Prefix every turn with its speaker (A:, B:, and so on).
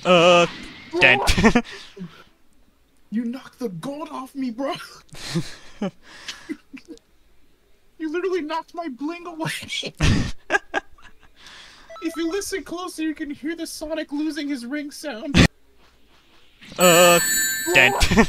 A: Dent.
B: You knocked the gold off me, bro. You literally knocked my bling away. If you listen closer, you can hear the Sonic losing his ring sound.
A: Dent.